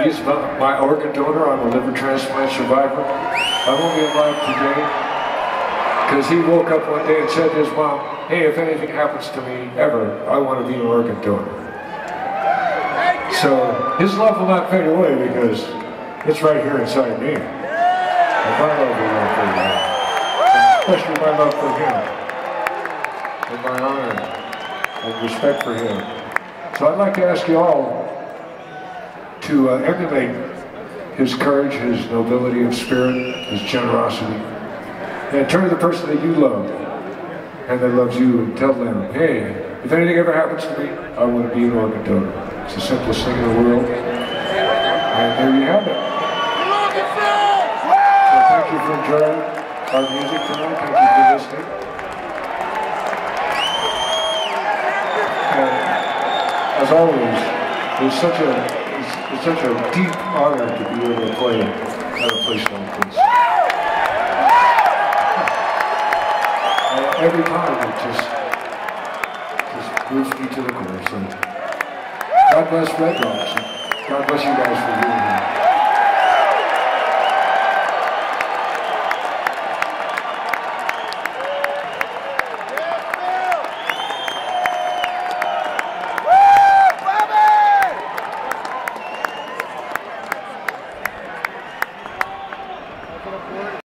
He's my organ donor. I'm a liver transplant survivor. I won't be alive today because he woke up one day and said to his mom, "Hey, if anything happens to me ever, I want to be an organ donor." So his love will not fade away because it's right here inside me. And my love will not fade away. Especially my love for him, and my honor, and respect for him. So I'd like to ask you all to emulate his courage, his nobility of spirit, his generosity, and turn to the person that you love and that loves you and tell them, "Hey, if anything ever happens to me, I want to be an organ donor." It's the simplest thing in the world. And there you have it. So thank you for enjoying our music tonight. Thank you for listening. And as always, it's such a deep honor to be able to play at a place like this. Every time it just moves me to the core. So God bless Red Rocks. God bless you guys for being here.